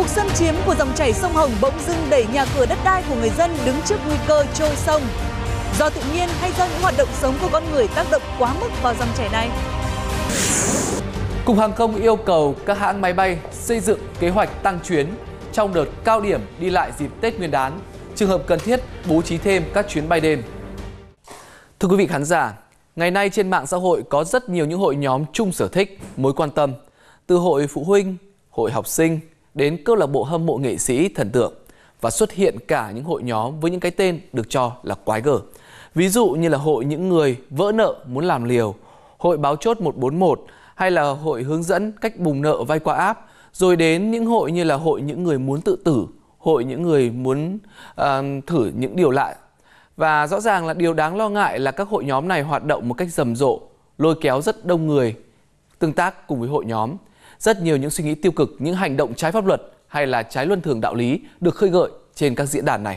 Cuộc xâm chiếm của dòng chảy sông Hồng bỗng dưng đẩy nhà cửa đất đai của người dân đứng trước nguy cơ trôi sông. Do tự nhiên hay do những hoạt động sống của con người tác động quá mức vào dòng chảy này? Cục Hàng không yêu cầu các hãng máy bay xây dựng kế hoạch tăng chuyến trong đợt cao điểm đi lại dịp Tết Nguyên đán, trường hợp cần thiết bố trí thêm các chuyến bay đêm. Thưa quý vị khán giả, ngày nay trên mạng xã hội có rất nhiều những hội nhóm chung sở thích, mối quan tâm, từ hội phụ huynh, hội học sinh đến câu lạc bộ hâm mộ nghệ sĩ thần tượng, và xuất hiện cả những hội nhóm với những cái tên được cho là quái gở. Ví dụ như là hội những người vỡ nợ muốn làm liều, hội báo chốt 141 hay là hội hướng dẫn cách bùng nợ vay qua app, rồi đến những hội như là hội những người muốn tự tử, hội những người muốn thử những điều lạ. Và rõ ràng là điều đáng lo ngại là các hội nhóm này hoạt động một cách rầm rộ, lôi kéo rất đông người tương tác cùng với hội nhóm. Rất nhiều những suy nghĩ tiêu cực, những hành động trái pháp luật hay là trái luân thường đạo lý được khơi gợi trên các diễn đàn này.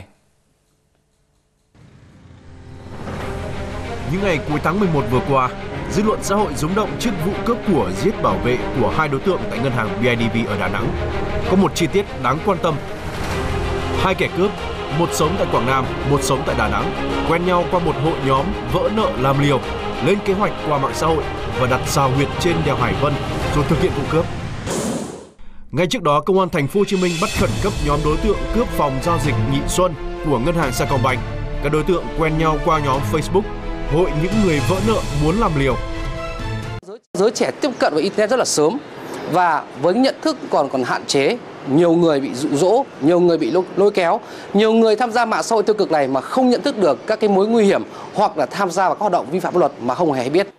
Những ngày cuối tháng 11 vừa qua, dư luận xã hội rúng động trước vụ cướp của giết bảo vệ của hai đối tượng tại ngân hàng BIDV ở Đà Nẵng. Có một chi tiết đáng quan tâm. Hai kẻ cướp, một sống tại Quảng Nam, một sống tại Đà Nẵng, quen nhau qua một hội nhóm vỡ nợ làm liều, lên kế hoạch qua mạng xã hội và đặt sào huyệt trên đèo Hải Vân rồi thực hiện vụ cướp. Ngay trước đó, Công an Thành phố Hồ Chí Minh bắt khẩn cấp nhóm đối tượng cướp phòng giao dịch Nhị Xuân của ngân hàng Sacombank. Các đối tượng quen nhau qua nhóm Facebook Hội những người vỡ nợ muốn làm liều. Giới trẻ tiếp cận với internet rất là sớm và với nhận thức còn hạn chế, nhiều người bị dụ dỗ, nhiều người bị lôi kéo, nhiều người tham gia mạng xã hội tiêu cực này mà không nhận thức được các cái mối nguy hiểm hoặc là tham gia vào các hoạt động vi phạm pháp luật mà không hề hay biết.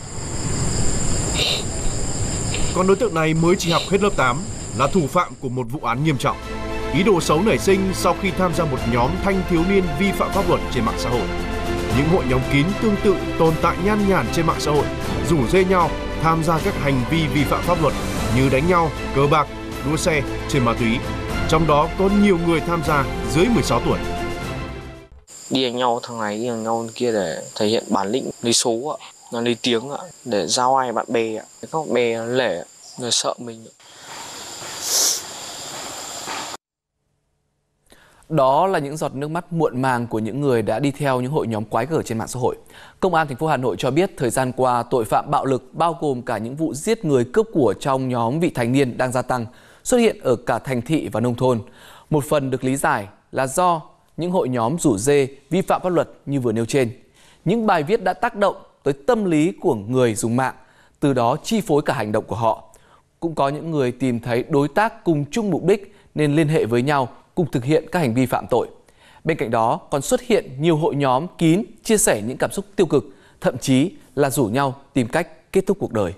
Còn đối tượng này mới chỉ học hết lớp 8, là thủ phạm của một vụ án nghiêm trọng. Ý đồ xấu nảy sinh sau khi tham gia một nhóm thanh thiếu niên vi phạm pháp luật trên mạng xã hội. Những hội nhóm kín tương tự tồn tại nhan nhản trên mạng xã hội, rủ rê nhau tham gia các hành vi vi phạm pháp luật như đánh nhau, cờ bạc, đua xe, trên ma túy. Trong đó có nhiều người tham gia dưới 16 tuổi. Đi đánh nhau thằng này, đi đánh nhau kia để thể hiện bản lĩnh, lấy số, lấy tiếng, để giao ai bạn bè. Các bạn bè lẻ, người sợ mình. Đó là những giọt nước mắt muộn màng của những người đã đi theo những hội nhóm quái gở trên mạng xã hội. Công an thành phố Hà Nội cho biết thời gian qua tội phạm bạo lực bao gồm cả những vụ giết người cướp của trong nhóm vị thành niên đang gia tăng, xuất hiện ở cả thành thị và nông thôn. Một phần được lý giải là do những hội nhóm rủ rê vi phạm pháp luật như vừa nêu trên. Những bài viết đã tác động tới tâm lý của người dùng mạng, từ đó chi phối cả hành động của họ. Cũng có những người tìm thấy đối tác cùng chung mục đích nên liên hệ với nhau cùng thực hiện các hành vi phạm tội. Bên cạnh đó còn xuất hiện nhiều hội nhóm kín chia sẻ những cảm xúc tiêu cực, thậm chí là rủ nhau tìm cách kết thúc cuộc đời.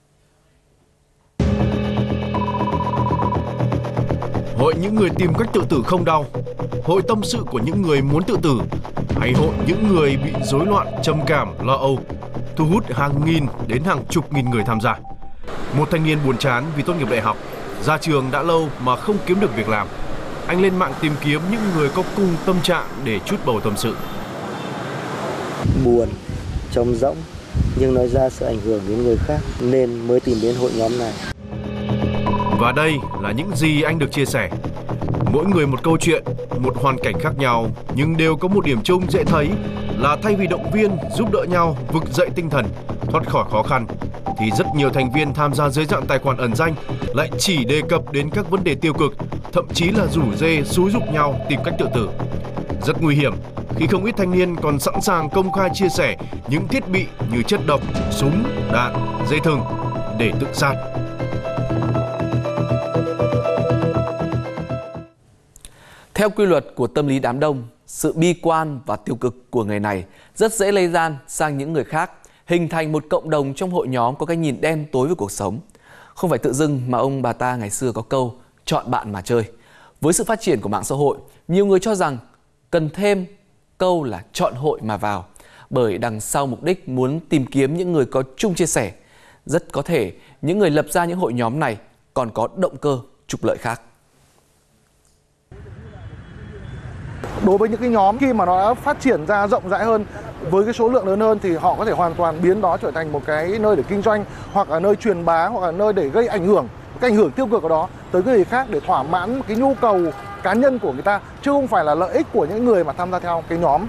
Hội những người tìm cách tự tử không đau, hội tâm sự của những người muốn tự tử, hay hội những người bị rối loạn trầm cảm, lo âu, thu hút hàng nghìn đến hàng chục nghìn người tham gia. Một thanh niên buồn chán vì tốt nghiệp đại học, ra trường đã lâu mà không kiếm được việc làm. Anh lên mạng tìm kiếm những người có cùng tâm trạng để trút bầu tâm sự. Buồn, trống rỗng, nhưng nói ra sự ảnh hưởng đến người khác nên mới tìm đến hội nhóm này. Và đây là những gì anh được chia sẻ. Mỗi người một câu chuyện, một hoàn cảnh khác nhau, nhưng đều có một điểm chung dễ thấy là thay vì động viên, giúp đỡ nhau, vực dậy tinh thần, thoát khỏi khó khăn, thì rất nhiều thành viên tham gia dưới dạng tài khoản ẩn danh lại chỉ đề cập đến các vấn đề tiêu cực, thậm chí là rủ rê xúi giục nhau tìm cách tự tử. Rất nguy hiểm khi không ít thanh niên còn sẵn sàng công khai chia sẻ những thiết bị như chất độc, súng, đạn, dây thừng để tự sát. Theo quy luật của tâm lý đám đông, sự bi quan và tiêu cực của người này rất dễ lây lan sang những người khác, hình thành một cộng đồng trong hội nhóm có cái nhìn đen tối với cuộc sống. Không phải tự dưng mà ông bà ta ngày xưa có câu chọn bạn mà chơi. Với sự phát triển của mạng xã hội, nhiều người cho rằng cần thêm câu là chọn hội mà vào, bởi đằng sau mục đích muốn tìm kiếm những người có chung chia sẻ. Rất có thể những người lập ra những hội nhóm này còn có động cơ trục lợi khác. Đối với những cái nhóm khi mà nó đã phát triển ra rộng rãi hơn, với cái số lượng lớn hơn thì họ có thể hoàn toàn biến đó trở thành một cái nơi để kinh doanh, hoặc là nơi truyền bá, hoặc là nơi để gây ảnh hưởng cái ảnh hưởng tiêu cực của đó tới người khác để thỏa mãn cái nhu cầu cá nhân của người ta, chứ không phải là lợi ích của những người mà tham gia theo cái nhóm.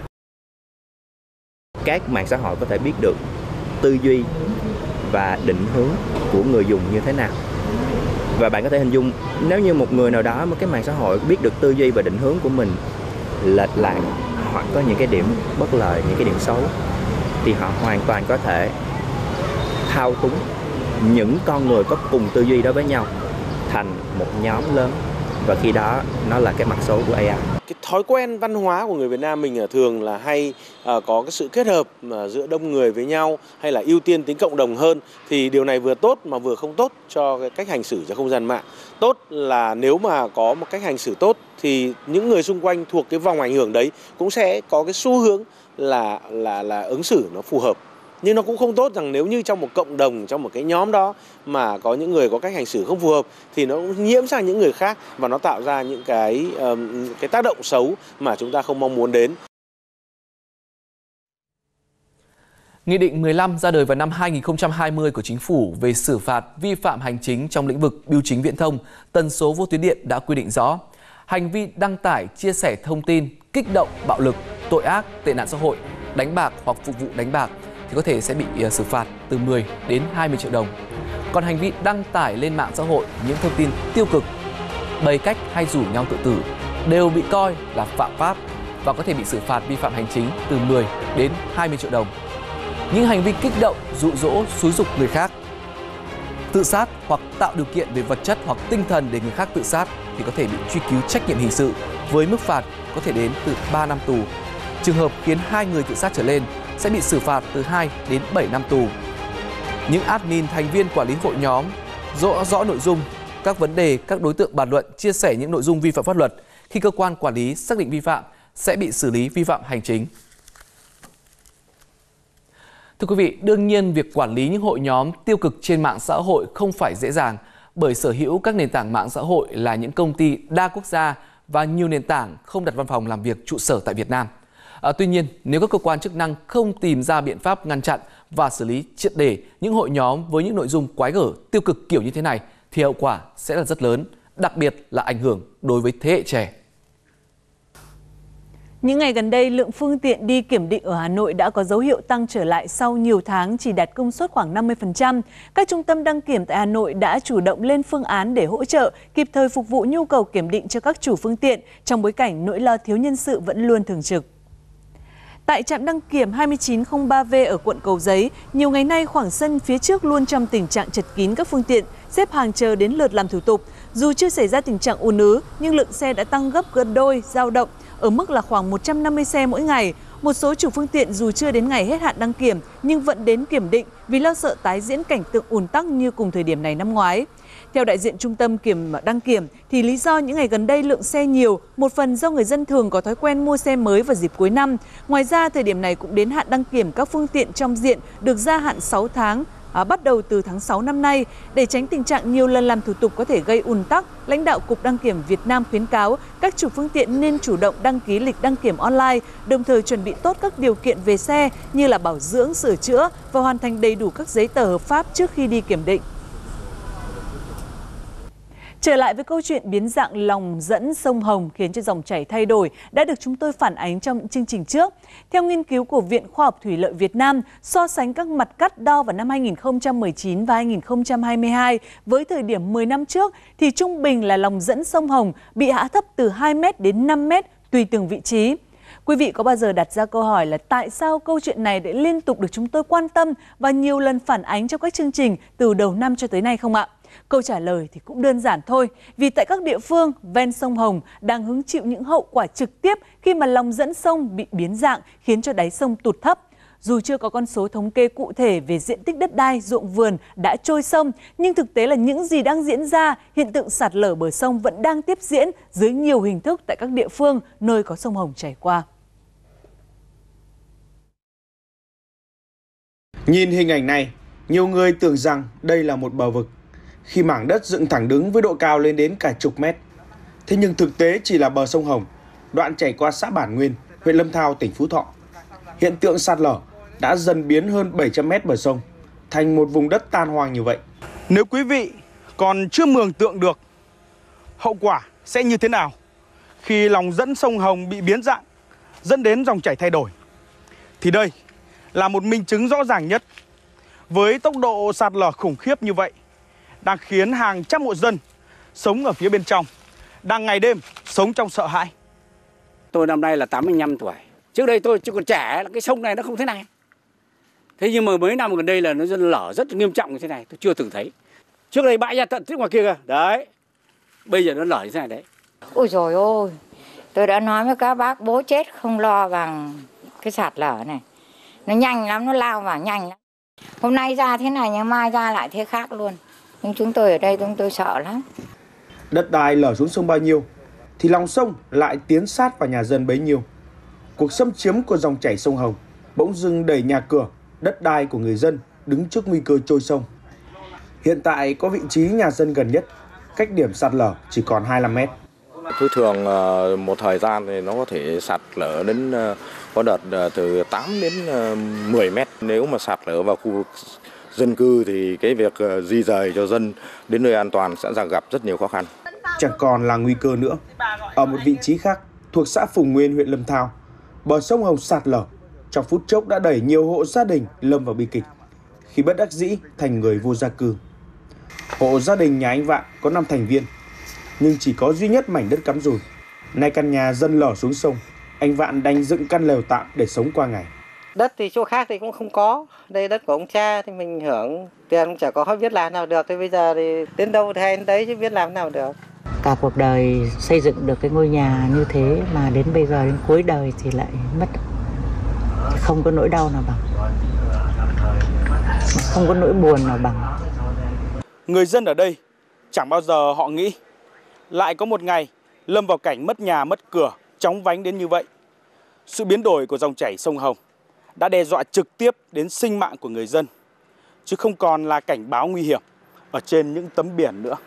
Các mạng xã hội có thể biết được tư duy và định hướng của người dùng như thế nào. Và bạn có thể hình dung nếu như một người nào đó một cái mạng xã hội biết được tư duy và định hướng của mình lệch lạc hoặc có những cái điểm bất lợi, những cái điểm xấu, thì họ hoàn toàn có thể thao túng những con người có cùng tư duy đó với nhau thành một nhóm lớn, và khi đó nó là cái mặt xấu của AI. Cái thói quen văn hóa của người Việt Nam mình thường là hay có cái sự kết hợp giữa đông người với nhau, hay là ưu tiên tính cộng đồng hơn, thì điều này vừa tốt mà vừa không tốt cho cái cách hành xử trên không gian mạng. Tốt là nếu mà có một cách hành xử tốt thì những người xung quanh thuộc cái vòng ảnh hưởng đấy cũng sẽ có cái xu hướng là ứng xử nó phù hợp. Nhưng nó cũng không tốt rằng nếu như trong một cộng đồng, trong một cái nhóm đó mà có những người có cách hành xử không phù hợp thì nó cũng nhiễm sang những người khác và nó tạo ra những cái tác động xấu mà chúng ta không mong muốn đến. Nghị định 15 ra đời vào năm 2020 của Chính phủ về xử phạt vi phạm hành chính trong lĩnh vực bưu chính viễn thông, tần số vô tuyến điện đã quy định rõ. Hành vi đăng tải, chia sẻ thông tin, kích động, bạo lực, tội ác, tệ nạn xã hội, đánh bạc hoặc phục vụ đánh bạc thì có thể sẽ bị xử phạt từ 10 đến 20 triệu đồng. Còn hành vi đăng tải lên mạng xã hội những thông tin tiêu cực, bày cách hay rủ nhau tự tử đều bị coi là phạm pháp và có thể bị xử phạt vi phạm hành chính từ 10 đến 20 triệu đồng. Những hành vi kích động, dụ dỗ, xúi giục người khác tự sát hoặc tạo điều kiện về vật chất hoặc tinh thần để người khác tự sát thì có thể bị truy cứu trách nhiệm hình sự với mức phạt có thể đến từ 3 năm tù. Trường hợp khiến 2 người tự sát trở lên sẽ bị xử phạt từ 2 đến 7 năm tù. Những admin, thành viên quản lý hội nhóm rõ nội dung, các vấn đề, các đối tượng bàn luận, chia sẻ những nội dung vi phạm pháp luật khi cơ quan quản lý xác định vi phạm sẽ bị xử lý vi phạm hành chính. Thưa quý vị, đương nhiên việc quản lý những hội nhóm tiêu cực trên mạng xã hội không phải dễ dàng bởi sở hữu các nền tảng mạng xã hội là những công ty đa quốc gia và nhiều nền tảng không đặt văn phòng làm việc trụ sở tại Việt Nam. Tuy nhiên, nếu các cơ quan chức năng không tìm ra biện pháp ngăn chặn và xử lý triệt để những hội nhóm với những nội dung quái gở, tiêu cực kiểu như thế này thì hậu quả sẽ là rất lớn, đặc biệt là ảnh hưởng đối với thế hệ trẻ. Những ngày gần đây, lượng phương tiện đi kiểm định ở Hà Nội đã có dấu hiệu tăng trở lại sau nhiều tháng chỉ đạt công suất khoảng 50%. Các trung tâm đăng kiểm tại Hà Nội đã chủ động lên phương án để hỗ trợ, kịp thời phục vụ nhu cầu kiểm định cho các chủ phương tiện trong bối cảnh nỗi lo thiếu nhân sự vẫn luôn thường trực. Tại trạm đăng kiểm 2903V ở quận Cầu Giấy, nhiều ngày nay khoảng sân phía trước luôn trong tình trạng chật kín các phương tiện, xếp hàng chờ đến lượt làm thủ tục. Dù chưa xảy ra tình trạng ùn ứ, nhưng lượng xe đã tăng gấp gần đôi, dao động ở mức là khoảng 150 xe mỗi ngày. Một số chủ phương tiện dù chưa đến ngày hết hạn đăng kiểm nhưng vẫn đến kiểm định vì lo sợ tái diễn cảnh tượng ùn tắc như cùng thời điểm này năm ngoái. Theo đại diện trung tâm đăng kiểm thì lý do những ngày gần đây lượng xe nhiều, một phần do người dân thường có thói quen mua xe mới vào dịp cuối năm. Ngoài ra, thời điểm này cũng đến hạn đăng kiểm các phương tiện trong diện được gia hạn 6 tháng, bắt đầu từ tháng 6 năm nay. Để tránh tình trạng nhiều lần làm thủ tục có thể gây ùn tắc, lãnh đạo Cục Đăng kiểm Việt Nam khuyến cáo các chủ phương tiện nên chủ động đăng ký lịch đăng kiểm online, đồng thời chuẩn bị tốt các điều kiện về xe như là bảo dưỡng, sửa chữa và hoàn thành đầy đủ các giấy tờ hợp pháp trước khi đi kiểm định. Trở lại với câu chuyện biến dạng lòng dẫn sông Hồng khiến cho dòng chảy thay đổi đã được chúng tôi phản ánh trong những chương trình trước. Theo nghiên cứu của Viện Khoa học Thủy lợi Việt Nam, so sánh các mặt cắt đo vào năm 2019 và 2022 với thời điểm 10 năm trước, thì trung bình là lòng dẫn sông Hồng bị hạ thấp từ 2 m đến 5 m tùy từng vị trí. Quý vị có bao giờ đặt ra câu hỏi là tại sao câu chuyện này đã liên tục được chúng tôi quan tâm và nhiều lần phản ánh trong các chương trình từ đầu năm cho tới nay không ạ? Câu trả lời thì cũng đơn giản thôi, vì tại các địa phương ven sông Hồng đang hứng chịu những hậu quả trực tiếp khi mà lòng dẫn sông bị biến dạng khiến cho đáy sông tụt thấp. Dù chưa có con số thống kê cụ thể về diện tích đất đai, ruộng vườn đã trôi sông, nhưng thực tế là những gì đang diễn ra, hiện tượng sạt lở bờ sông vẫn đang tiếp diễn dưới nhiều hình thức tại các địa phương nơi có sông Hồng chảy qua. Nhìn hình ảnh này, nhiều người tưởng rằng đây là một bờ vực, khi mảng đất dựng thẳng đứng với độ cao lên đến cả chục mét. Thế nhưng thực tế chỉ là bờ sông Hồng, đoạn chảy qua xã Bản Nguyên, huyện Lâm Thao, tỉnh Phú Thọ. Hiện tượng sạt lở đã dần biến hơn 700 mét bờ sông thành một vùng đất tan hoang như vậy. Nếu quý vị còn chưa mường tượng được hậu quả sẽ như thế nào khi lòng dẫn sông Hồng bị biến dạng, dẫn đến dòng chảy thay đổi. Thì đây là một minh chứng rõ ràng nhất. Với tốc độ sạt lở khủng khiếp như vậy, đang khiến hàng trăm hộ dân sống ở phía bên trong đang ngày đêm sống trong sợ hãi. Tôi năm nay là 85 tuổi. Trước đây tôi còn trẻ, cái sông này nó không thế này. Thế nhưng mà mấy năm gần đây là nó lở rất nghiêm trọng như thế này, tôi chưa từng thấy. Trước đây bãi ra tận phía ngoài kia kìa, đấy. Bây giờ nó lở như thế này đấy. Ôi dồi ôi, tôi đã nói với các bác bố chết không lo bằng cái sạt lở này. Nó nhanh lắm, nó lao vào nhanh lắm. Hôm nay ra thế này, nhưng mai ra lại thế khác luôn. Nhưng chúng tôi ở đây chúng tôi sợ lắm. Đất đai lở xuống sông bao nhiêu thì lòng sông lại tiến sát vào nhà dân bấy nhiêu. Cuộc xâm chiếm của dòng chảy sông Hồng bỗng dưng đẩy nhà cửa, đất đai của người dân đứng trước nguy cơ trôi sông. Hiện tại có vị trí nhà dân gần nhất, cách điểm sạt lở chỉ còn 25 mét. Thường một thời gian thì nó có thể sạt lở đến có đợt từ 8 đến 10 mét. Nếu mà sạt lở vào khu vực dân cư thì cái việc di rời cho dân đến nơi an toàn sẽ gặp rất nhiều khó khăn. Chẳng còn là nguy cơ nữa. Ở một vị trí khác thuộc xã Phùng Nguyên, huyện Lâm Thao, bờ sông Hồng sạt lở trong phút chốc đã đẩy nhiều hộ gia đình lâm vào bi kịch khi bất đắc dĩ thành người vô gia cư. Hộ gia đình nhà anh Vạn có 5 thành viên, nhưng chỉ có duy nhất mảnh đất cắm rùi. Nay căn nhà dần lở xuống sông, anh Vạn đành dựng căn lều tạm để sống qua ngày. Đất thì chỗ khác thì cũng không có, đây đất của ông cha thì mình hưởng tiền cũng chả có biết làm nào được. Thì bây giờ thì đến đâu thì đến đấy chứ biết làm nào được. Cả cuộc đời xây dựng được cái ngôi nhà như thế mà đến bây giờ đến cuối đời thì lại mất. Không có nỗi đau nào bằng, không có nỗi buồn nào bằng. Người dân ở đây chẳng bao giờ họ nghĩ lại có một ngày lâm vào cảnh mất nhà mất cửa, chóng vánh đến như vậy. Sự biến đổi của dòng chảy sông Hồng đã đe dọa trực tiếp đến sinh mạng của người dân, chứ không còn là cảnh báo nguy hiểm ở trên những tấm biển nữa.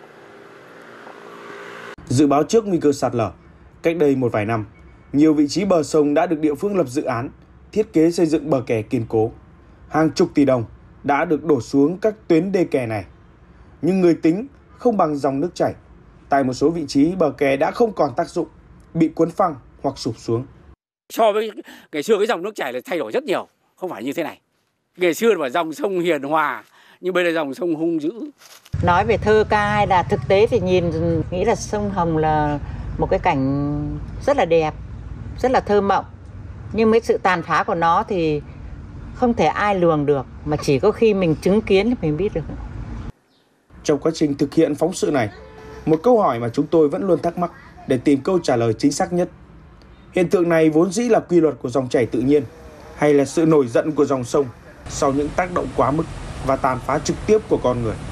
Dự báo trước nguy cơ sạt lở, cách đây một vài năm, nhiều vị trí bờ sông đã được địa phương lập dự án, thiết kế xây dựng bờ kè kiên cố. Hàng chục tỷ đồng đã được đổ xuống các tuyến đê kè này. Nhưng người tính không bằng dòng nước chảy. Tại một số vị trí bờ kè đã không còn tác dụng, bị cuốn phăng hoặc sụp xuống. So với ngày xưa cái dòng nước chảy là thay đổi rất nhiều, không phải như thế này. Ngày xưa là dòng sông hiền hòa, nhưng bây giờ dòng sông hung dữ. Nói về thơ ca hay là thực tế thì nghĩ là sông Hồng là một cái cảnh rất là đẹp, rất là thơ mộng. Nhưng với sự tàn phá của nó thì không thể ai lường được, mà chỉ có khi mình chứng kiến thì mình biết được. Trong quá trình thực hiện phóng sự này, một câu hỏi mà chúng tôi vẫn luôn thắc mắc để tìm câu trả lời chính xác nhất. Hiện tượng này vốn dĩ là quy luật của dòng chảy tự nhiên, hay là sự nổi giận của dòng sông sau những tác động quá mức và tàn phá trực tiếp của con người?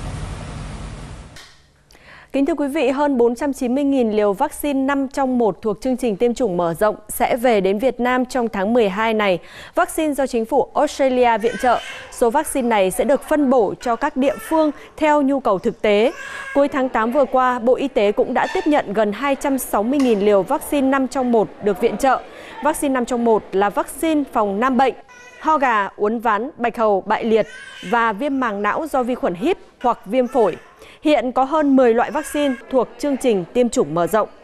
Kính thưa quý vị, hơn 490.000 liều vaccine 5 trong 1 thuộc chương trình tiêm chủng mở rộng sẽ về đến Việt Nam trong tháng 12 này. Vaccine do chính phủ Australia viện trợ. Số vaccine này sẽ được phân bổ cho các địa phương theo nhu cầu thực tế. Cuối tháng 8 vừa qua, Bộ Y tế cũng đã tiếp nhận gần 260.000 liều vaccine 5 trong 1 được viện trợ. Vaccine 5 trong 1 là vaccine phòng 5 bệnh: ho gà, uốn ván, bạch hầu, bại liệt và viêm màng não do vi khuẩn híp hoặc viêm phổi. Hiện có hơn 10 loại vaccine thuộc chương trình tiêm chủng mở rộng.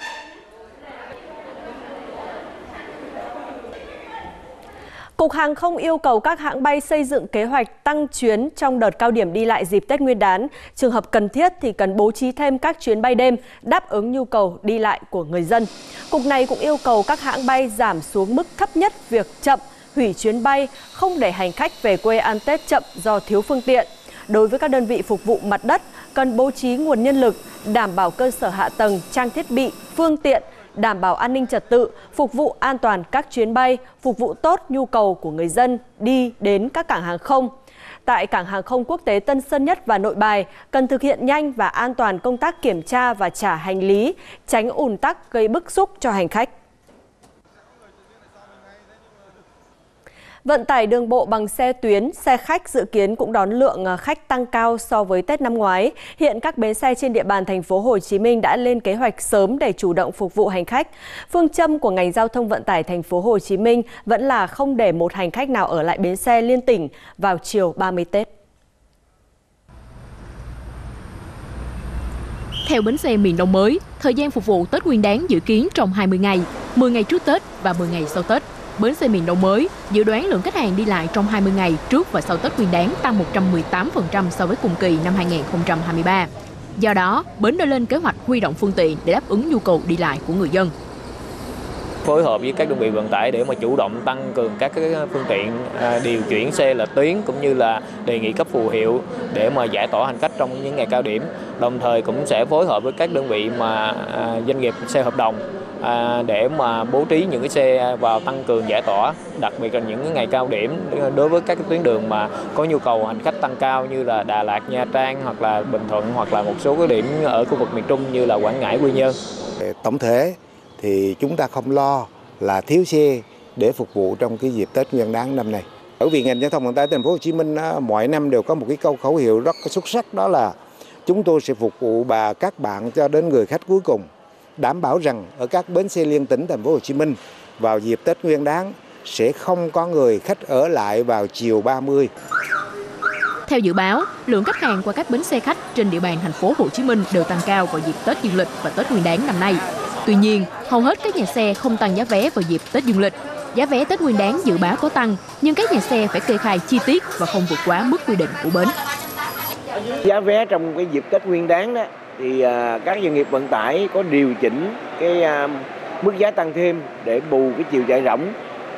Cục Hàng không yêu cầu các hãng bay xây dựng kế hoạch tăng chuyến trong đợt cao điểm đi lại dịp Tết Nguyên đán. Trường hợp cần thiết thì cần bố trí thêm các chuyến bay đêm đáp ứng nhu cầu đi lại của người dân. Cục này cũng yêu cầu các hãng bay giảm xuống mức thấp nhất việc chậm, hủy chuyến bay, không để hành khách về quê ăn Tết chậm do thiếu phương tiện. Đối với các đơn vị phục vụ mặt đất, cần bố trí nguồn nhân lực, đảm bảo cơ sở hạ tầng, trang thiết bị, phương tiện, đảm bảo an ninh trật tự, phục vụ an toàn các chuyến bay, phục vụ tốt nhu cầu của người dân đi đến các cảng hàng không. Tại cảng hàng không quốc tế Tân Sơn Nhất và Nội Bài, cần thực hiện nhanh và an toàn công tác kiểm tra và trả hành lý, tránh ùn tắc gây bức xúc cho hành khách. Vận tải đường bộ bằng xe tuyến, xe khách dự kiến cũng đón lượng khách tăng cao so với Tết năm ngoái. Hiện các bến xe trên địa bàn thành phố Hồ Chí Minh đã lên kế hoạch sớm để chủ động phục vụ hành khách. Phương châm của ngành giao thông vận tải thành phố Hồ Chí Minh vẫn là không để một hành khách nào ở lại bến xe liên tỉnh vào chiều 30 Tết. Theo bến xe miền Đông mới, thời gian phục vụ Tết Nguyên đán dự kiến trong 20 ngày, 10 ngày trước Tết và 10 ngày sau Tết. Bến xe miền Đông mới dự đoán lượng khách hàng đi lại trong 20 ngày trước và sau Tết Nguyên đán tăng 118% so với cùng kỳ năm 2023. Do đó, bến đã lên kế hoạch huy động phương tiện để đáp ứng nhu cầu đi lại của người dân. Phối hợp với các đơn vị vận tải để mà chủ động tăng cường các cái phương tiện điều chuyển xe lệch tuyến, cũng như là đề nghị cấp phù hiệu để mà giải tỏa hành khách trong những ngày cao điểm. Đồng thời cũng sẽ phối hợp với các đơn vị mà doanh nghiệp xe hợp đồng để mà bố trí những cái xe vào tăng cường giải tỏa, đặc biệt là những cái ngày cao điểm đối với các cái tuyến đường mà có nhu cầu hành khách tăng cao như là Đà Lạt, Nha Trang hoặc là Bình Thuận, hoặc là một số cái điểm ở khu vực miền Trung như là Quảng Ngãi, Quy Nhơn. Tổng thể thì chúng ta không lo là thiếu xe để phục vụ trong cái dịp Tết Nguyên đán năm nay. Bởi vì ngành giao thông vận tải thành phố Hồ Chí Minh mỗi năm đều có một cái câu khẩu hiệu rất xuất sắc, đó là chúng tôi sẽ phục vụ các bạn cho đến người khách cuối cùng, đảm bảo rằng ở các bến xe liên tỉnh thành phố Hồ Chí Minh vào dịp Tết Nguyên đán sẽ không có người khách ở lại vào chiều 30. Theo dự báo, lượng khách hàng qua các bến xe khách trên địa bàn thành phố Hồ Chí Minh đều tăng cao vào dịp Tết Dương lịch và Tết Nguyên đán năm nay. Tuy nhiên, hầu hết các nhà xe không tăng giá vé vào dịp Tết Dương lịch. Giá vé Tết Nguyên đán dự báo có tăng, nhưng các nhà xe phải kê khai chi tiết và không vượt quá mức quy định của bến. Giá vé trong cái dịp Tết Nguyên đán đó thì các doanh nghiệp vận tải có điều chỉnh cái mức giá tăng thêm để bù cái chiều chạy rỗng.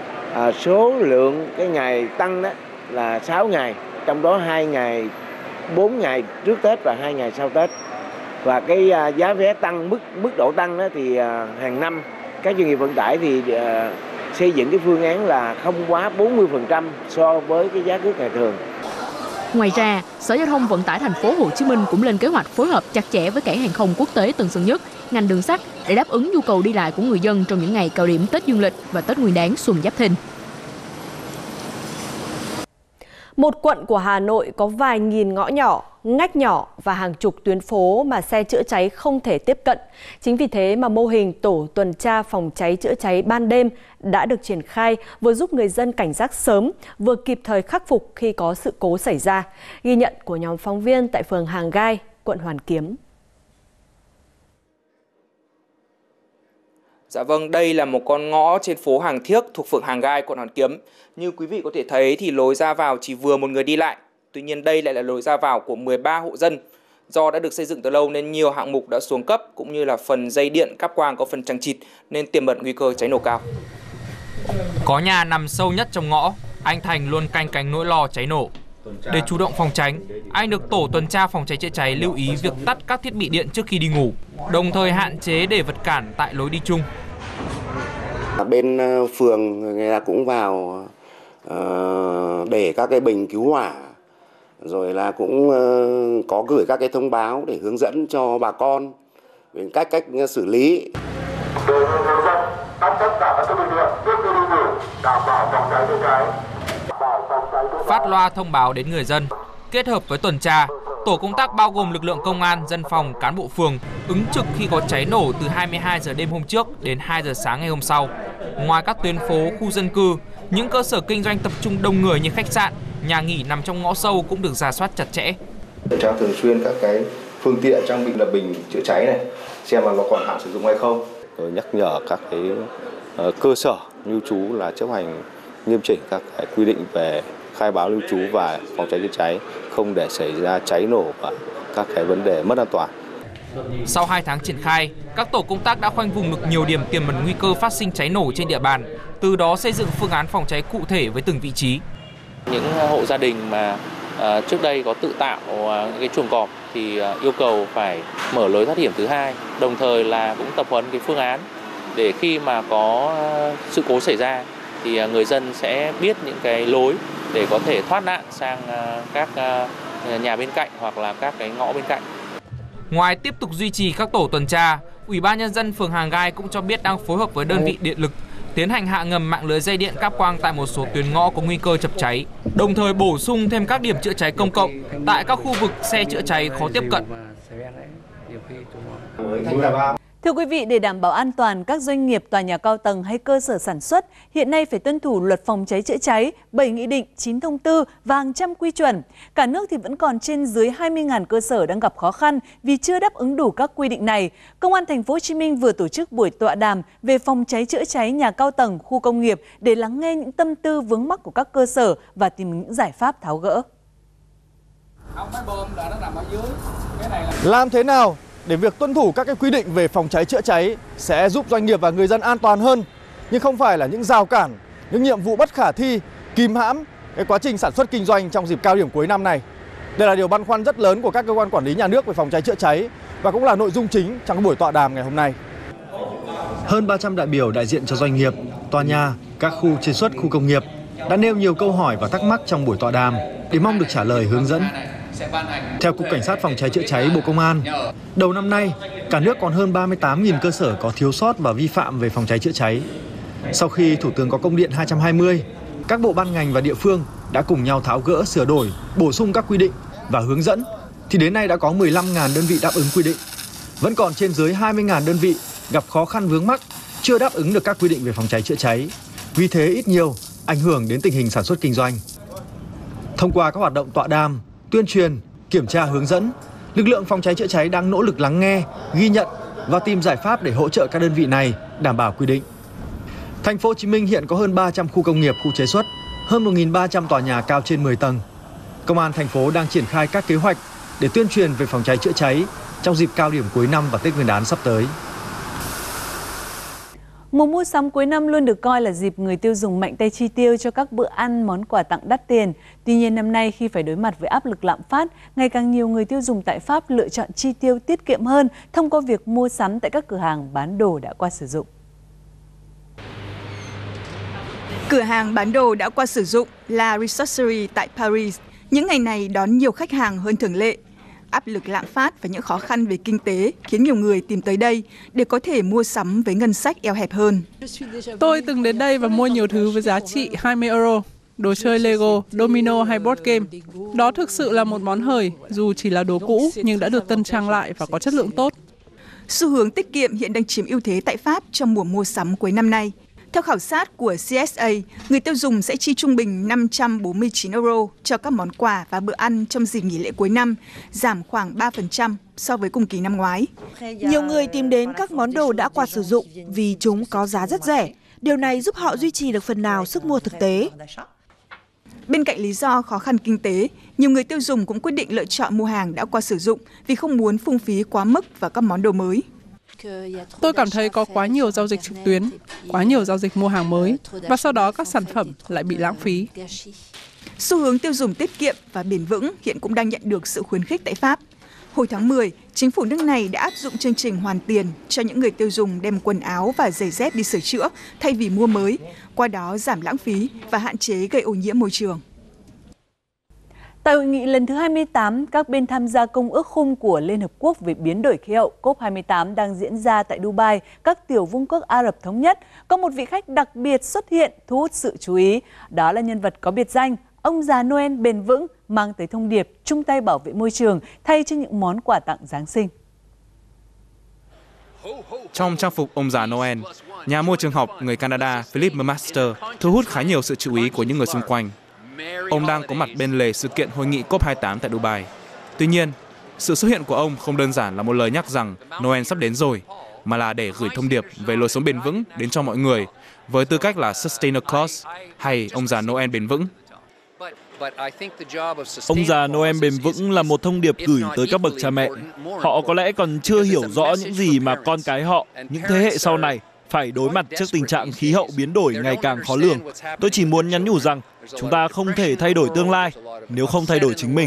Số lượng cái ngày tăng đó là 6 ngày, trong đó 2 ngày, 4 ngày trước Tết và 2 ngày sau Tết. Và cái giá vé tăng, mức độ tăng đó thì hàng năm các doanh nghiệp vận tải thì xây dựng cái phương án là không quá 40% so với cái giá cước ngày thường. Ngoài ra, Sở Giao thông Vận tải thành phố Hồ Chí Minh cũng lên kế hoạch phối hợp chặt chẽ với cảng hàng không quốc tế Tân Sơn Nhất, ngành đường sắt để đáp ứng nhu cầu đi lại của người dân trong những ngày cao điểm Tết Dương lịch và Tết Nguyên đán Xuân Giáp Thìn. Một quận của Hà Nội có vài nghìn ngõ nhỏ, ngách nhỏ và hàng chục tuyến phố mà xe chữa cháy không thể tiếp cận. Chính vì thế mà mô hình tổ tuần tra phòng cháy chữa cháy ban đêm đã được triển khai, vừa giúp người dân cảnh giác sớm, vừa kịp thời khắc phục khi có sự cố xảy ra. Ghi nhận của nhóm phóng viên tại phường Hàng Gai, quận Hoàn Kiếm. Dạ vâng, đây là một con ngõ trên phố Hàng Thiếc thuộc phường Hàng Gai, quận Hoàn Kiếm. Như quý vị có thể thấy thì lối ra vào chỉ vừa một người đi lại. Tuy nhiên đây lại là lối ra vào của 13 hộ dân. Do đã được xây dựng từ lâu nên nhiều hạng mục đã xuống cấp, cũng như là phần dây điện cáp quang có phần chằng chịt nên tiềm ẩn nguy cơ cháy nổ cao. Có nhà nằm sâu nhất trong ngõ, anh Thành luôn canh cánh nỗi lo cháy nổ. Để chủ động phòng tránh, anh được tổ tuần tra phòng cháy chữa cháy lưu ý việc tắt các thiết bị điện trước khi đi ngủ, đồng thời hạn chế để vật cản tại lối đi chung. Bên phường người ta cũng vào để các cái bình cứu hỏa, rồi là cũng có gửi các cái thông báo để hướng dẫn cho bà con về cách xử lý. Phát loa thông báo đến người dân, kết hợp với tuần tra, tổ công tác bao gồm lực lượng công an, dân phòng, cán bộ phường ứng trực khi có cháy nổ từ 22 giờ đêm hôm trước đến 2 giờ sáng ngày hôm sau. Ngoài các tuyến phố, khu dân cư, những cơ sở kinh doanh tập trung đông người như khách sạn, nhà nghỉ nằm trong ngõ sâu cũng được rà soát chặt chẽ. Kiểm tra thường xuyên các cái phương tiện trang bị là bình chữa cháy này, xem là nó còn hạn sử dụng hay không. Rồi nhắc nhở các cái cơ sở lưu trú là chấp hành nghiêm chỉnh các cái quy định về khai báo lưu trú và phòng cháy chữa cháy, không để xảy ra cháy nổ và các cái vấn đề mất an toàn. Sau 2 tháng triển khai, các tổ công tác đã khoanh vùng được nhiều điểm tiềm ẩn nguy cơ phát sinh cháy nổ trên địa bàn, từ đó xây dựng phương án phòng cháy cụ thể với từng vị trí. Những hộ gia đình mà trước đây có tự tạo cái chuồng cọp thì yêu cầu phải mở lối thoát hiểm thứ hai, đồng thời là cũng tập huấn cái phương án để khi mà có sự cố xảy ra thì người dân sẽ biết những cái lối để có thể thoát nạn sang các nhà bên cạnh hoặc là các cái ngõ bên cạnh. Ngoài tiếp tục duy trì các tổ tuần tra, Ủy ban Nhân dân phường Hàng Gai cũng cho biết đang phối hợp với đơn vị điện lực tiến hành hạ ngầm mạng lưới dây điện cáp quang tại một số tuyến ngõ có nguy cơ chập cháy, đồng thời bổ sung thêm các điểm chữa cháy công cộng tại các khu vực xe chữa cháy khó tiếp cận. Thưa quý vị, để đảm bảo an toàn, các doanh nghiệp, tòa nhà cao tầng hay cơ sở sản xuất hiện nay phải tuân thủ luật phòng cháy chữa cháy, 7 nghị định, 9 thông tư và hàng trăm quy chuẩn. Cả nước thì vẫn còn trên dưới 20.000 cơ sở đang gặp khó khăn vì chưa đáp ứng đủ các quy định này. Công an Thành phố Hồ Chí Minh vừa tổ chức buổi tọa đàm về phòng cháy chữa cháy nhà cao tầng, khu công nghiệp để lắng nghe những tâm tư vướng mắc của các cơ sở và tìm những giải pháp tháo gỡ. Làm thế nào để việc tuân thủ các quy định về phòng cháy chữa cháy sẽ giúp doanh nghiệp và người dân an toàn hơn, nhưng không phải là những rào cản, những nhiệm vụ bất khả thi, kìm hãm quá trình sản xuất kinh doanh trong dịp cao điểm cuối năm này. Đây là điều băn khoăn rất lớn của các cơ quan quản lý nhà nước về phòng cháy chữa cháy và cũng là nội dung chính trong buổi tọa đàm ngày hôm nay. Hơn 300 đại biểu đại diện cho doanh nghiệp, tòa nhà, các khu chế xuất, khu công nghiệp đã nêu nhiều câu hỏi và thắc mắc trong buổi tọa đàm để mong được trả lời hướng dẫn. Theo Cục Cảnh sát Phòng cháy chữa cháy Bộ Công an, đầu năm nay, cả nước còn hơn 38.000 cơ sở có thiếu sót và vi phạm về phòng cháy chữa cháy. Sau khi Thủ tướng có công điện 220, các bộ ban ngành và địa phương đã cùng nhau tháo gỡ, sửa đổi, bổ sung các quy định và hướng dẫn, thì đến nay đã có 15.000 đơn vị đáp ứng quy định. Vẫn còn trên dưới 20.000 đơn vị gặp khó khăn vướng mắc, chưa đáp ứng được các quy định về phòng cháy chữa cháy. Vì thế ít nhiều ảnh hưởng đến tình hình sản xuất kinh doanh. Thông qua các hoạt động tọa đàm, tuyên truyền, kiểm tra hướng dẫn, lực lượng phòng cháy chữa cháy đang nỗ lực lắng nghe, ghi nhận và tìm giải pháp để hỗ trợ các đơn vị này đảm bảo quy định. Thành phố Hồ Chí Minh hiện có hơn 300 khu công nghiệp, khu chế xuất, hơn 1.300 tòa nhà cao trên 10 tầng. Công an thành phố đang triển khai các kế hoạch để tuyên truyền về phòng cháy chữa cháy trong dịp cao điểm cuối năm và Tết Nguyên đán sắp tới. Mùa mua sắm cuối năm luôn được coi là dịp người tiêu dùng mạnh tay chi tiêu cho các bữa ăn, món quà tặng đắt tiền. Tuy nhiên năm nay khi phải đối mặt với áp lực lạm phát, ngày càng nhiều người tiêu dùng tại Pháp lựa chọn chi tiêu tiết kiệm hơn thông qua việc mua sắm tại các cửa hàng bán đồ đã qua sử dụng. Cửa hàng bán đồ đã qua sử dụng La Ressourcerie tại Paris những ngày này đón nhiều khách hàng hơn thường lệ. Áp lực lạm phát và những khó khăn về kinh tế khiến nhiều người tìm tới đây để có thể mua sắm với ngân sách eo hẹp hơn. Tôi từng đến đây và mua nhiều thứ với giá trị 20 euro, đồ chơi Lego, domino hay board game. Đó thực sự là một món hời, dù chỉ là đồ cũ nhưng đã được tân trang lại và có chất lượng tốt. Xu hướng tiết kiệm hiện đang chiếm ưu thế tại Pháp trong mùa mua sắm cuối năm nay. Theo khảo sát của CSA, người tiêu dùng sẽ chi trung bình 549 euro cho các món quà và bữa ăn trong dịp nghỉ lễ cuối năm, giảm khoảng 3% so với cùng kỳ năm ngoái. Nhiều người tìm đến các món đồ đã qua sử dụng vì chúng có giá rất rẻ. Điều này giúp họ duy trì được phần nào sức mua thực tế. Bên cạnh lý do khó khăn kinh tế, nhiều người tiêu dùng cũng quyết định lựa chọn mua hàng đã qua sử dụng vì không muốn phung phí quá mức vào các món đồ mới. Tôi cảm thấy có quá nhiều giao dịch trực tuyến, quá nhiều giao dịch mua hàng mới và sau đó các sản phẩm lại bị lãng phí. Xu hướng tiêu dùng tiết kiệm và bền vững hiện cũng đang nhận được sự khuyến khích tại Pháp. Hồi tháng 10, chính phủ nước này đã áp dụng chương trình hoàn tiền cho những người tiêu dùng đem quần áo và giày dép đi sửa chữa thay vì mua mới, qua đó giảm lãng phí và hạn chế gây ô nhiễm môi trường. Tại hội nghị lần thứ 28, các bên tham gia Công ước Khung của Liên Hợp Quốc về biến đổi khí hậu COP28 đang diễn ra tại Dubai, các tiểu vương quốc Ả Rập Thống Nhất, có một vị khách đặc biệt xuất hiện thu hút sự chú ý. Đó là nhân vật có biệt danh, ông già Noel bền vững, mang tới thông điệp chung tay bảo vệ môi trường thay cho những món quà tặng Giáng sinh. Trong trang phục ông già Noel, nhà môi trường học người Canada Philip Master thu hút khá nhiều sự chú ý của những người xung quanh. Ông đang có mặt bên lề sự kiện hội nghị COP28 tại Dubai. Tuy nhiên, sự xuất hiện của ông không đơn giản là một lời nhắc rằng Noel sắp đến rồi, mà là để gửi thông điệp về lối sống bền vững đến cho mọi người, với tư cách là Sustainer Claus hay ông già Noel bền vững. Ông già Noel bền vững là một thông điệp gửi tới các bậc cha mẹ. Họ có lẽ còn chưa hiểu rõ những gì mà con cái họ, những thế hệ sau này, phải đối mặt trước tình trạng khí hậu biến đổi ngày càng khó lường. Tôi chỉ muốn nhắn nhủ rằng chúng ta không thể thay đổi tương lai nếu không thay đổi chính mình.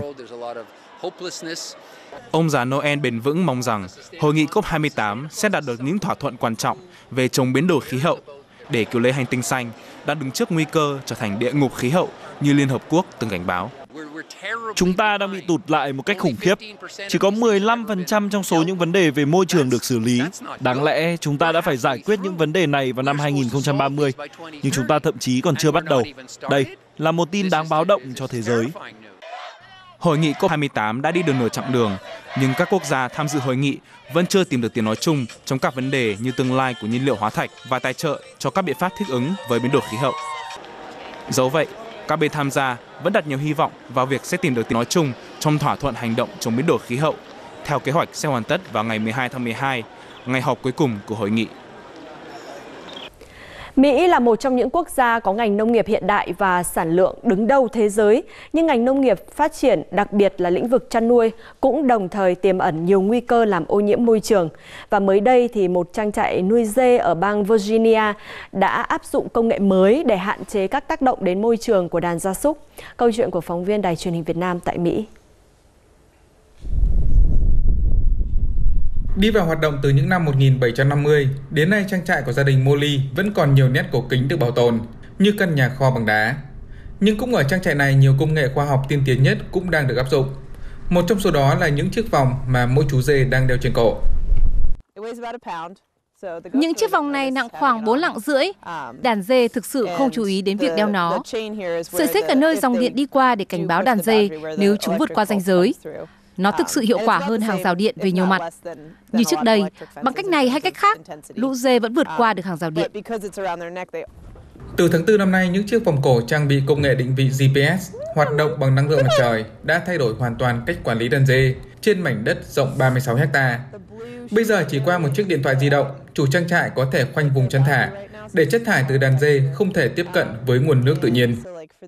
Ông già Noel bền vững mong rằng hội nghị COP28 sẽ đạt được những thỏa thuận quan trọng về chống biến đổi khí hậu để cứu lấy hành tinh xanh đang đứng trước nguy cơ trở thành địa ngục khí hậu như Liên Hợp Quốc từng cảnh báo. Chúng ta đang bị tụt lại một cách khủng khiếp. Chỉ có 15% trong số những vấn đề về môi trường được xử lý. Đáng lẽ chúng ta đã phải giải quyết những vấn đề này vào năm 2030, nhưng chúng ta thậm chí còn chưa bắt đầu. Đây là một tin đáng báo động cho thế giới. Hội nghị COP28 đã đi được nửa chặng đường, nhưng các quốc gia tham dự hội nghị vẫn chưa tìm được tiếng nói chung trong các vấn đề như tương lai của nhiên liệu hóa thạch và tài trợ cho các biện pháp thích ứng với biến đổi khí hậu. Dẫu vậy, các bên tham gia vẫn đặt nhiều hy vọng vào việc sẽ tìm được tiếng nói chung trong thỏa thuận hành động chống biến đổi khí hậu, theo kế hoạch sẽ hoàn tất vào ngày 12 tháng 12, ngày họp cuối cùng của hội nghị. Mỹ là một trong những quốc gia có ngành nông nghiệp hiện đại và sản lượng đứng đầu thế giới, nhưng ngành nông nghiệp phát triển, đặc biệt là lĩnh vực chăn nuôi, cũng đồng thời tiềm ẩn nhiều nguy cơ làm ô nhiễm môi trường. Và mới đây thì một trang trại nuôi dê ở bang Virginia đã áp dụng công nghệ mới để hạn chế các tác động đến môi trường của đàn gia súc. Câu chuyện của phóng viên Đài Truyền hình Việt Nam tại Mỹ. Đi vào hoạt động từ những năm 1750, đến nay trang trại của gia đình Molly vẫn còn nhiều nét cổ kính được bảo tồn, như căn nhà kho bằng đá. Nhưng cũng ở trang trại này, nhiều công nghệ khoa học tiên tiến nhất cũng đang được áp dụng. Một trong số đó là những chiếc vòng mà mỗi chú dê đang đeo trên cổ. Những chiếc vòng này nặng khoảng 4 lạng rưỡi. Đàn dê thực sự không chú ý đến việc đeo nó. Sợi xích là nơi dòng điện đi qua để cảnh báo đàn dê nếu chúng vượt qua ranh giới. Nó thực sự hiệu quả hơn hàng rào điện về nhiều mặt. Như trước đây, bằng cách này hay cách khác, lũ dê vẫn vượt qua được hàng rào điện. Từ tháng 4 năm nay, những chiếc vòng cổ trang bị công nghệ định vị GPS hoạt động bằng năng lượng mặt trời đã thay đổi hoàn toàn cách quản lý đàn dê trên mảnh đất rộng 36 ha. Bây giờ chỉ qua một chiếc điện thoại di động, chủ trang trại có thể khoanh vùng chăn thả để chất thải từ đàn dê không thể tiếp cận với nguồn nước tự nhiên.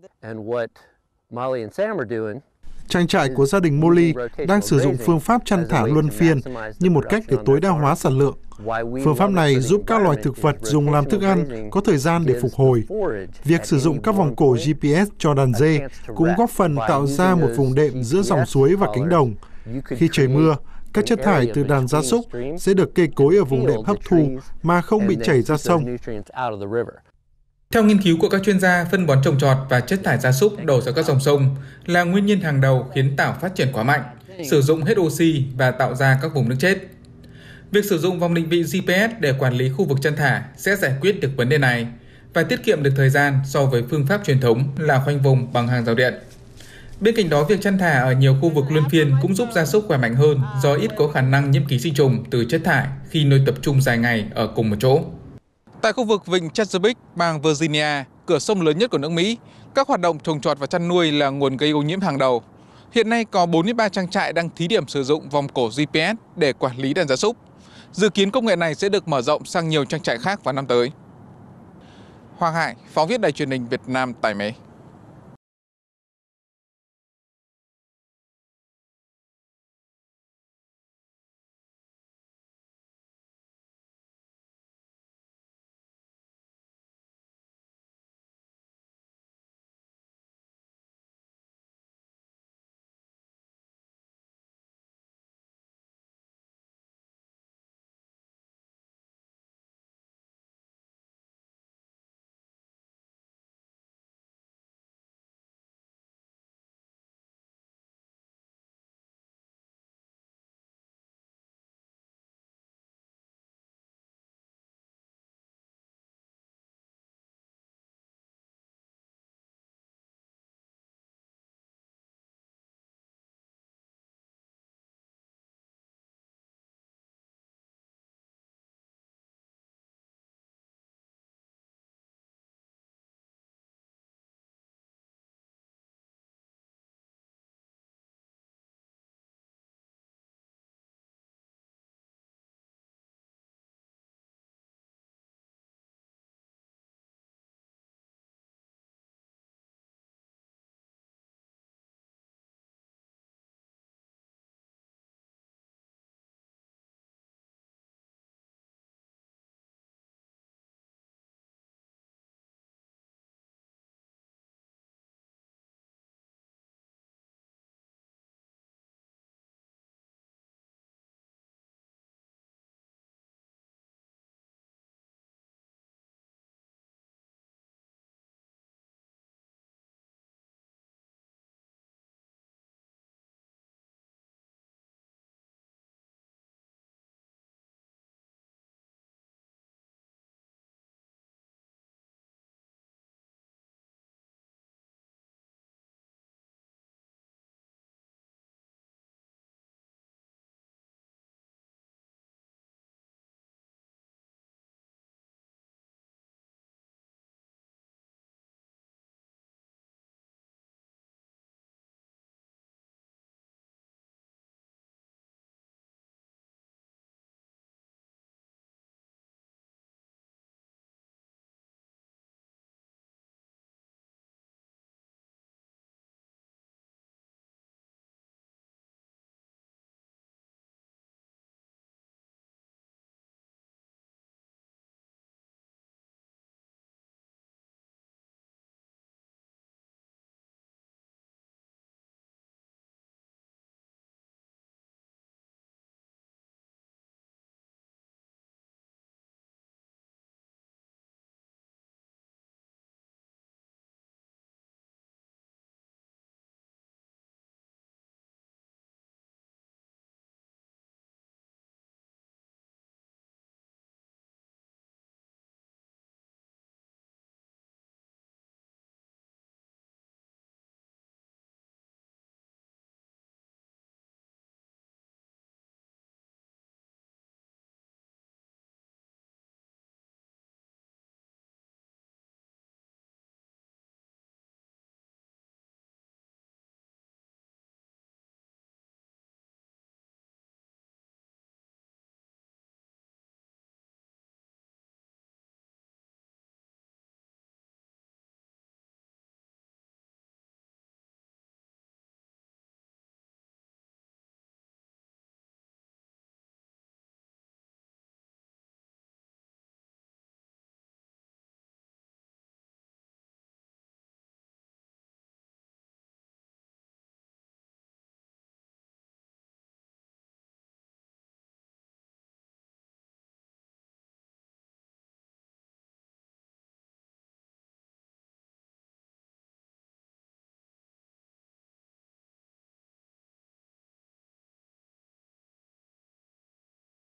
Trang trại của gia đình Molly đang sử dụng phương pháp chăn thả luân phiên như một cách để tối đa hóa sản lượng. Phương pháp này giúp các loài thực vật dùng làm thức ăn có thời gian để phục hồi. Việc sử dụng các vòng cổ GPS cho đàn dê cũng góp phần tạo ra một vùng đệm giữa dòng suối và cánh đồng. Khi trời mưa, các chất thải từ đàn gia súc sẽ được cây cối ở vùng đệm hấp thu mà không bị chảy ra sông. Theo nghiên cứu của các chuyên gia, phân bón trồng trọt và chất thải gia súc đổ ra các dòng sông là nguyên nhân hàng đầu khiến tảo phát triển quá mạnh, sử dụng hết oxy và tạo ra các vùng nước chết. Việc sử dụng vòng định vị GPS để quản lý khu vực chăn thả sẽ giải quyết được vấn đề này và tiết kiệm được thời gian so với phương pháp truyền thống là khoanh vùng bằng hàng rào điện. Bên cạnh đó, việc chăn thả ở nhiều khu vực luân phiên cũng giúp gia súc khỏe mạnh hơn do ít có khả năng nhiễm ký sinh trùng từ chất thải khi nuôi tập trung dài ngày ở cùng một chỗ. Tại khu vực vịnh Chesapeake, bang Virginia, cửa sông lớn nhất của nước Mỹ, các hoạt động trồng trọt và chăn nuôi là nguồn gây ô nhiễm hàng đầu. Hiện nay có 43 trang trại đang thí điểm sử dụng vòng cổ GPS để quản lý đàn gia súc. Dự kiến công nghệ này sẽ được mở rộng sang nhiều trang trại khác vào năm tới. Hoàng Hải, phóng viên Đài Truyền hình Việt Nam tại Mỹ.